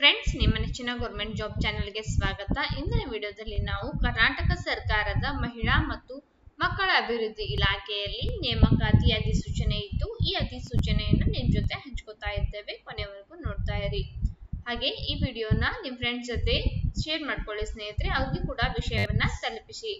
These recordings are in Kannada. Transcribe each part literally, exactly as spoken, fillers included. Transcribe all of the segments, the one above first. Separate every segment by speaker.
Speaker 1: ಫ್ರೆಂಡ್ಸ್, ನಿಮ್ಮ ನೆಚ್ಚಿನ ಗೌರ್ಮೆಂಟ್ ಜಾಬ್ ಚಾನೆಲ್ಗೆ ಸ್ವಾಗತ. ಇಂದಿನ ವಿಡಿಯೋದಲ್ಲಿ ನಾವು ಕರ್ನಾಟಕ ಸರ್ಕಾರದ ಮಹಿಳಾ ಮತ್ತು ಮಕ್ಕಳ ಅಭಿವೃದ್ಧಿ ಇಲಾಖೆಯಲ್ಲಿ ನೇಮಕಾತಿ ಅಧಿಸೂಚನೆ ಇದ್ದು, ಈ ಅಧಿಸೂಚನೆಯನ್ನು ನಿಮ್ಮ ಜೊತೆ ಹಂಚ್ಕೋತಾ ಇದ್ದೇವೆ. ಕೊನೆವರೆಗೂ ನೋಡ್ತಾ ಇರಿ. ಹಾಗೆ ಈ ವಿಡಿಯೋನ ನಿಮ್ಮ ಫ್ರೆಂಡ್ಸ್ ಜೊತೆ ಶೇರ್ ಮಾಡ್ಕೊಳ್ಳಿ ಸ್ನೇಹಿತರೆ, ಅವ್ರಿಗೂ ಕೂಡ ವಿಷಯವನ್ನ ತಲುಪಿಸಿ.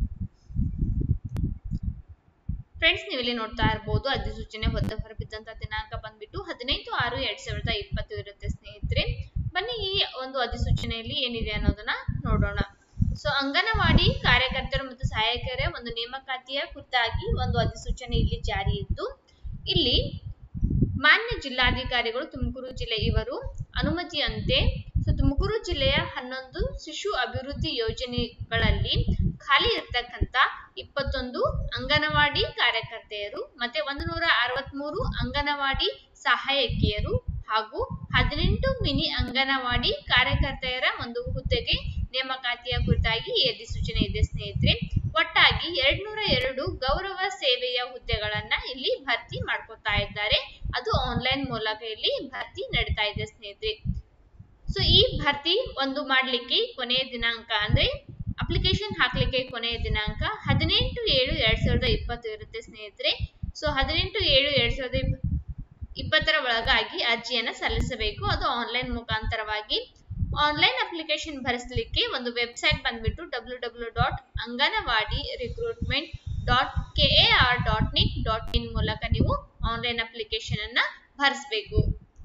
Speaker 1: ಫ್ರೆಂಡ್ಸ್, ನೀವಿಲ್ಲಿ ನೋಡ್ತಾ ಇರಬಹುದು, ಅಧಿಸೂಚನೆ ಹೊತ್ತ ಹೊರಬಿದ್ದಂತ ದಿನಾಂಕ ಬಂದ್ಬಿಟ್ಟು ಹದಿನೈದು ಆರು ಎರಡ್ ಸಾವಿರದ ಇಪ್ಪತ್ತು ಇರುತ್ತೆ ಸ್ನೇಹಿತರೆ. ಬನ್ನಿ ಈ ಒಂದು ಅಧಿಸೂಚನೆಯಲ್ಲಿ ಏನಿದೆ ಅನ್ನೋದನ್ನ ನೋಡೋಣ. ಸೊ ಅಂಗನವಾಡಿ ಕಾರ್ಯಕರ್ತರು ಮತ್ತು ಸಹಾಯಕರ ಒಂದು ನೇಮಕಾತಿಯ ಕುರಿತಾಗಿ ಒಂದು ಅಧಿಸೂಚನೆ ಇಲ್ಲಿ ಜಾರಿ ಇದ್ದು, ಇಲ್ಲಿ ಮಾನ್ಯ ಜಿಲ್ಲಾಧಿಕಾರಿಗಳು ತುಮಕೂರು ಜಿಲ್ಲೆ ಇವರು ಅನುಮತಿಯಂತೆ ಸೊ ತುಮಕೂರು ಜಿಲ್ಲೆಯ ಹನ್ನೊಂದು ಶಿಶು ಅಭಿವೃದ್ಧಿ ಯೋಜನೆಗಳಲ್ಲಿ ಖಾಲಿ ಇರ್ತಕ್ಕಂತ ಇಪ್ಪತ್ತೊಂದು ಅಂಗನವಾಡಿ ಕಾರ್ಯಕರ್ತೆಯರು ಮತ್ತೆ ಒಂದು ನೂರ ಅರವತ್ತ್ ಮೂರು ಅಂಗನವಾಡಿ ಸಹಾಯಕಿಯರು ಹಾಗೂ ಹದಿನೆಂಟು ಮಿನಿ ಅಂಗನವಾಡಿ ಕಾರ್ಯಕರ್ತೆಯರ ಒಂದು ಹುದ್ದೆಗೆ ನೇಮಕಾತಿಯ ಕುರಿತಾಗಿ ಈ ಅಧಿಸೂಚನೆ ಇದೆ ಸ್ನೇಹಿತರೆ. ಒಟ್ಟಾಗಿ ಎರಡ್ ನೂರ ಎರಡು ಗೌರವ ಸೇವೆಯ ಹುದ್ದೆಗಳನ್ನ ಇಲ್ಲಿ ಭರ್ತಿ ಮಾಡ್ಕೊತಾ ಇದ್ದಾರೆ. ಅದು ಆನ್ಲೈನ್ ಮೂಲಕ ಇಲ್ಲಿ ಭರ್ತಿ ನಡೀತಾ ಇದೆ ಸ್ನೇಹಿತರೆ. ಸೊ ಈ ಭರ್ತಿ ಒಂದು ಮಾಡ್ಲಿಕ್ಕೆ ಕೊನೆಯ ದಿನಾಂಕ ಅಂದ್ರೆ ಅಪ್ಲಿಕೇಶನ್ ಹಾಕ್ಲಿಕ್ಕೆ ಕೊನೆಯ ದಿನಾಂಕ ಹದಿನೆಂಟು ಏಳು ಎರಡ್ ಸಾವಿರದ ಇಪ್ಪತ್ತು ಇರುತ್ತೆ ಸ್ನೇಹಿತರೆ. ಸೊ ಹದಿನೆಂಟು ಏಳು ಎರಡ್ ಸಾವಿರದ ಇಪ್ಪತ್ತರ ಒಳಗಾಗಿ ಅರ್ಜಿಯನ್ನ ಸಲ್ಲಿಸಬೇಕು. ಅದು ಆನ್ಲೈನ್ ಮುಖಾಂತರವಾಗಿ. ಆನ್ಲೈನ್ ಅಪ್ಲಿಕೇಶನ್ ಭರಿಸಲಿಕ್ಕೆ ಒಂದು ವೆಬ್ಸೈಟ್ ಬಂದ್ಬಿಟ್ಟು W W dot anganwadi recruitment dot K A R dot nic dot in ಮೂಲಕ ನೀವು ಆನ್ಲೈನ್ ಅಪ್ಲಿಕೇಶನ್ ಅನ್ನ ಭರಿಸಬೇಕು.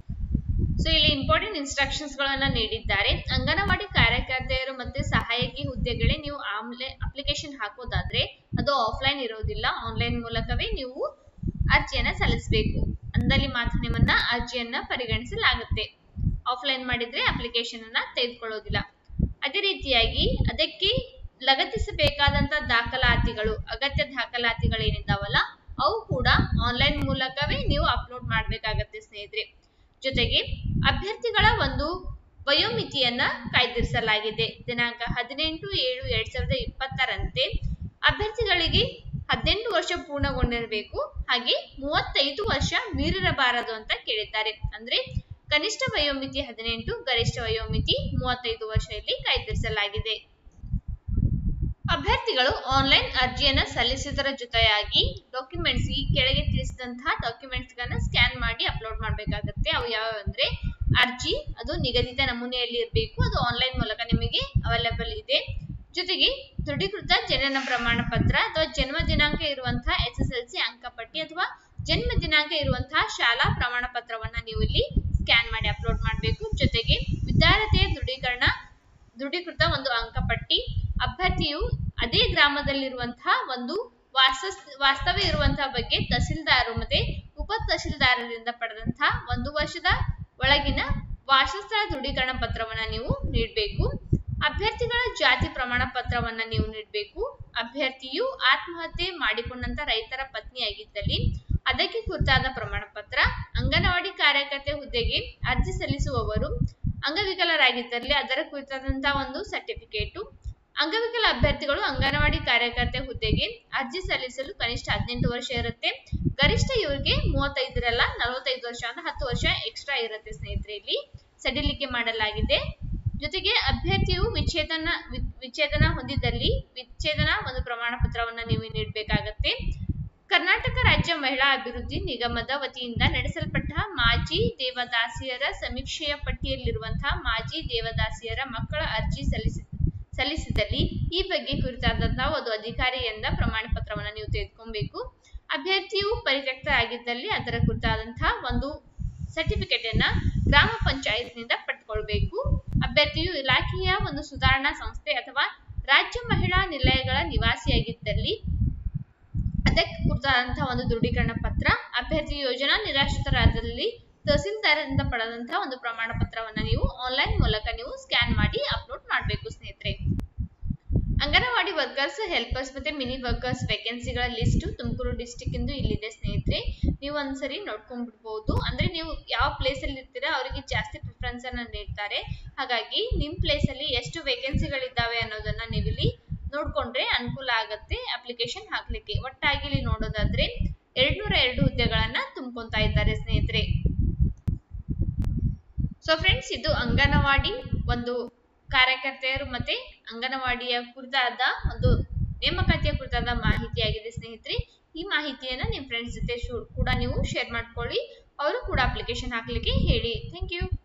Speaker 1: ಸೊ ಇಲ್ಲಿ ಇಂಪಾರ್ಟೆಂಟ್ ಇನ್ಸ್ಟ್ರಕ್ಷನ್ಸ್ ಗಳನ್ನ ನೀಡಿದ್ದಾರೆ. ಅಂಗನವಾಡಿ ಕಾರ್ಯಕರ್ತೆಯರು ಮತ್ತೆ ಸಹಾಯಕಿ ಹುದ್ದೆಗಳೇ ನೀವು ಅಪ್ಲಿಕೇಶನ್ ಹಾಕೋದಾದ್ರೆ ಅದು ಆಫ್ಲೈನ್ ಇರೋದಿಲ್ಲ, ಆನ್ಲೈನ್ ಮೂಲಕವೇ ನೀವು ಅರ್ಜಿಯನ್ನ ಸಲ್ಲಿಸಬೇಕು. ಅಂದಲ್ಲಿ ಮಾತ್ರ ನಿಮ್ಮನ್ನ ಅರ್ಜಿಯನ್ನ ಪರಿಗಣಿಸಲಾಗುತ್ತೆ. ಆಫ್ಲೈನ್ ಮಾಡಿದ್ರೆ ಅಪ್ಲಿಕೇಶನ್ ಅನ್ನ ತೆಗೆದುಕೊಳ್ಳೋದಿಲ್ಲ. ಅದೇ ರೀತಿಯಾಗಿ ಅದಕ್ಕೆ ಲಗತ್ತಿಸಬೇಕಾದಂತ ದಾಖಲಾತಿಗಳು, ಅಗತ್ಯ ದಾಖಲಾತಿಗಳು ಏನಿದ್ದಾವಲ್ಲ ಅವು ಕೂಡ ಆನ್ಲೈನ್ ಮೂಲಕವೇ ನೀವು ಅಪ್ಲೋಡ್ ಮಾಡ್ಬೇಕಾಗತ್ತೆ ಸ್ನೇಹಿತರೆ. ಜೊತೆಗೆ ಅಭ್ಯರ್ಥಿಗಳ ಒಂದು ವಯೋಮಿತಿಯನ್ನ ಕಾಯ್ದಿರಿಸಲಾಗಿದೆ. ದಿನಾಂಕ ಹದಿನೆಂಟು ಏಳು ಎರಡ್ ಸಾವಿರದ ಇಪ್ಪತ್ತರಂತೆ ಅಭ್ಯರ್ಥಿಗಳಿಗೆ ಹದಿನೆಂಟು ವರ್ಷ ಪೂರ್ಣಗೊಂಡಿರಬೇಕು, ಹಾಗೆ ಮೂವತ್ತೈದು ವರ್ಷ ಮೀರಿರಬಾರದು ಅಂತ ಕೇಳಿದ್ದಾರೆ. ಅಂದ್ರೆ ಕನಿಷ್ಠ ವಯೋಮಿತಿ ಹದಿನೆಂಟು, ಗರಿಷ್ಠ ವಯೋಮಿತಿ ಮೂವತ್ತೈದು ವರ್ಷ ಇಲ್ಲಿ ಕಾಯ್ದಿರಿಸಲಾಗಿದೆ. ಅಭ್ಯರ್ಥಿಗಳು ಆನ್ಲೈನ್ ಅರ್ಜಿಯನ್ನ ಸಲ್ಲಿಸಿದರ ಜೊತೆಯಾಗಿ ಡಾಕ್ಯುಮೆಂಟ್ಸ್ ಈ ಕೆಳಗೆ ತಿಳಿಸಿದಂತಹ ಡಾಕ್ಯುಮೆಂಟ್ಸ್ ಗಳನ್ನ ಸ್ಕ್ಯಾನ್ ಮಾಡಿ ಅಪ್ಲೋಡ್ ಮಾಡಬೇಕಾಗುತ್ತೆ. ಅವು ಯಾವ ಅಂದ್ರೆ ಅರ್ಜಿ, ಅದು ನಿಗದಿತ ನಮೂನೆಯಲ್ಲಿ ಇರಬೇಕು, ಅದು ಆನ್ಲೈನ್ ಮೂಲಕ ನಿಮಗೆ ಅವೈಲೇಬಲ್ ಇದೆ. ಜೊತೆಗೆ ದೃಢೀಕೃತ ಜನನ ಪ್ರಮಾಣ ಪತ್ರ ಅಥವಾ ಜನ್ಮ ದಿನಾಂಕ ಇರುವಂತಹ ಎಸ್ ಎಸ್ ಎಲ್ ಸಿ ಅಂಕಪಟ್ಟಿ ಅಥವಾ ಜನ್ಮ ದಿನಾಂಕ ಇರುವಂತಹ ಶಾಲಾ ಪ್ರಮಾಣ ಪತ್ರವನ್ನ ನೀವು ಇಲ್ಲಿ ಸ್ಕ್ಯಾನ್ ಮಾಡಿ ಅಪ್ಲೋಡ್ ಮಾಡಬೇಕು. ಜೊತೆಗೆ ವಿದ್ಯಾರ್ಥಿಯ ದೃಢೀಕರಣ ದೃಢೀಕೃತ ಒಂದು ಅಂಕಪಟ್ಟಿ, ಅಭ್ಯರ್ಥಿಯು ಅದೇ ಗ್ರಾಮದಲ್ಲಿರುವಂತಹ ಒಂದು ವಾಸ ವಾಸ್ತವ್ಯ ಇರುವಂತಹ ಬಗ್ಗೆ ತಹಸೀಲ್ದಾರರು ಮತ್ತೆ ಉಪ ತಹಸೀಲ್ದಾರರಿಂದ ಪಡೆದಂತಹ ಒಂದು ವರ್ಷದ ಒಳಗಿನ ವಾಸಸ್ಥಳ ದೃಢೀಕರಣ ಪತ್ರವನ್ನ ನೀವು ನೀಡಬೇಕು. ಅಭ್ಯರ್ಥಿಗಳ ಜಾತಿ ಪ್ರಮಾಣ ಪತ್ರವನ್ನ ನೀವು ನೀಡಬೇಕು. ಅಭ್ಯರ್ಥಿಯು ಆತ್ಮಹತ್ಯೆ ಮಾಡಿಕೊಂಡಂತ ರೈತರ ಪತ್ನಿಯಾಗಿದ್ದಲ್ಲಿ ಅದಕ್ಕೆ ಕುರಿತಾದ ಪ್ರಮಾಣ ಪತ್ರ. ಅಂಗನವಾಡಿ ಕಾರ್ಯಕರ್ತೆ ಹುದ್ದೆಗೆ ಅರ್ಜಿ ಸಲ್ಲಿಸುವವರು ಅಂಗವಿಕಲರಾಗಿದ್ದಲ್ಲಿ ಅದರ ಕುರಿತಾದಂತಹ ಒಂದು ಸರ್ಟಿಫಿಕೇಟು. ಅಂಗವಿಕಲ ಅಭ್ಯರ್ಥಿಗಳು ಅಂಗನವಾಡಿ ಕಾರ್ಯಕರ್ತೆ ಹುದ್ದೆಗೆ ಅರ್ಜಿ ಸಲ್ಲಿಸಲು ಕನಿಷ್ಠ ಹದಿನೆಂಟು ವರ್ಷ ಇರುತ್ತೆ. ಗರಿಷ್ಠ ಇವರಿಗೆ ಮೂವತ್ತೈದರಲ್ಲ ನಲವತ್ತೈದು ವರ್ಷ ಅಂದ್ರೆ ಹತ್ತು ವರ್ಷ ಎಕ್ಸ್ಟ್ರಾ ಇರುತ್ತೆ ಸ್ನೇಹಿತರೆ, ಇಲ್ಲಿ ಸಡಿಲಿಕೆ ಮಾಡಲಾಗಿದೆ. ಜೊತೆಗೆ ಅಭ್ಯರ್ಥಿಯು ವಿಚ್ಛೇದನ ವಿಚ್ಛೇದನ ಹೊಂದಿದಲ್ಲಿ ವಿಚ್ಛೇದನ ಒಂದು ಪ್ರಮಾಣ ಪತ್ರವನ್ನ ನೀವು ನೀಡಬೇಕಾಗತ್ತೆ. ಕರ್ನಾಟಕ ರಾಜ್ಯ ಮಹಿಳಾ ಅಭಿವೃದ್ಧಿ ನಿಗಮದ ವತಿಯಿಂದ ನಡೆಸಲ್ಪಟ್ಟ ಮಾಜಿ ದೇವದಾಸಿಯರ ಸಮೀಕ್ಷೆಯ ಪಟ್ಟಿಯಲ್ಲಿರುವಂತಹ ಮಾಜಿ ದೇವದಾಸಿಯರ ಮಕ್ಕಳ ಅರ್ಜಿ ಸಲ್ಲಿಸಿ ಸಲ್ಲಿಸಿದಲ್ಲಿ ಈ ಬಗ್ಗೆ ಕುರಿತಾದಂತಹ ಒಂದು ಅಧಿಕಾರಿಯಿಂದ ಪ್ರಮಾಣ ಪತ್ರವನ್ನ ನೀವು ತೆಗೆದುಕೊಬೇಕು. ಅಭ್ಯರ್ಥಿಯು ಪರಿತ್ಯಕ್ತ ಆಗಿದ್ದಲ್ಲಿ ಅದರ ಕುರಿತಾದಂತಹ ಒಂದು ಸರ್ಟಿಫಿಕೇಟ್ ಅನ್ನ ಗ್ರಾಮ ಪಂಚಾಯತ್ ನಿಂದ ಪಡೆದುಕೊಳ್ಬೇಕು. ಅಭ್ಯರ್ಥಿಯು ಇಲಾಖೆಯ ಒಂದು ಸುಧಾರಣಾ ಸಂಸ್ಥೆ ಅಥವಾ ರಾಜ್ಯ ಮಹಿಳಾ ನಿಲಯಗಳ ನಿವಾಸಿಯಾಗಿದ್ದಲ್ಲಿ ಅದಕ್ಕೆ ಕುರಿತಾದಂತಹ ಒಂದು ದೃಢೀಕರಣ ಪತ್ರ. ಅಭ್ಯರ್ಥಿ ಯೋಜನಾ ನಿರಾಶ್ರಿತರಾದಲ್ಲಿ ತಹಸೀಲ್ದಾರರಿಂದ ಪಡೆದಂತಹ ಒಂದು ಪ್ರಮಾಣ ಪತ್ರವನ್ನ ನೀವು ಆನ್ಲೈನ್ ಮೂಲಕ ನೀವು ಸ್ಕ್ಯಾನ್ ಮಾಡಿ ಅಪ್ಲೋಡ್ ಮಾಡಬೇಕು ಸ್ನೇಹಿತರೆ. ಅಂಗನವಾಡಿ ವರ್ಕರ್ಸ್, ಹೆಲ್ಪರ್ಸ್ ಮತ್ತೆ ಮಿನಿ ವರ್ಕರ್ಸ್ ವೇಕೆನ್ಸಿಗಳ ಲಿಸ್ಟ್ ತುಮಕೂರು ಡಿಸ್ಟಿಕ್ ಇಂದು ಇಲ್ಲಿದೆ ಸ್ನೇಹಿತರೆ. ನೀವು ಒಂದ್ಸರಿ ನೋಡ್ಕೊಂಡ್ಬಿಡ್ಬಹುದು. ಅಂದ್ರೆ ನೀವು ಯಾವ ಪ್ಲೇಸ್ ಅಲ್ಲಿ ಇರ್ತೀರಾ ಅವರಿಗೆ ಜಾಸ್ತಿ ಪ್ರಿಫರೆನ್ಸ್ ಅನ್ನ ನೀಡ್ತಾರೆ. ಹಾಗಾಗಿ ನಿಮ್ ಪ್ಲೇಸ್ ಅಲ್ಲಿ ಎಷ್ಟು ವೇಕೆನ್ಸಿಗಳಿದ್ದಾವೆ ಅನ್ನೋದನ್ನ ನೀವು ಇಲ್ಲಿ ನೋಡ್ಕೊಂಡ್ರೆ ಅನುಕೂಲ ಆಗತ್ತೆ ಅಪ್ಲಿಕೇಶನ್ ಹಾಕ್ಲಿಕ್ಕೆ. ಒಟ್ಟಾಗಿ ಇಲ್ಲಿ ನೋಡೋದಾದ್ರೆ ಎರಡ್ ನೂರ ಎರಡು ಹುದ್ದೆಗಳನ್ನ ತುಂಬ್ಕೊಂತಾ ಇದ್ದಾರೆ ಸ್ನೇಹಿತರೆ. ಸೊ ಫ್ರೆಂಡ್ಸ್, ಇದು ಅಂಗನವಾಡಿ ಒಂದು ಕಾರ್ಯಕರ್ತೆಯರು ಮತ್ತೆ ಅಂಗನವಾಡಿಯ ಕುರಿತಾದ ಒಂದು ನೇಮಕಾತಿಯ ಕುರಿತಾದ ಮಾಹಿತಿಯಾಗಿದೆ ಸ್ನೇಹಿತರೆ. ಈ ಮಾಹಿತಿಯನ್ನ ನಿಮ್ಮ ಫ್ರೆಂಡ್ಸ್ ಜೊತೆ ಕೂಡ ನೀವು ಶೇರ್ ಮಾಡ್ಕೊಳ್ಳಿ, ಅವರು ಕೂಡ ಅಪ್ಲಿಕೇಶನ್ ಹಾಕ್ಲಿಕ್ಕೆ ಹೇಳಿ. Thank you.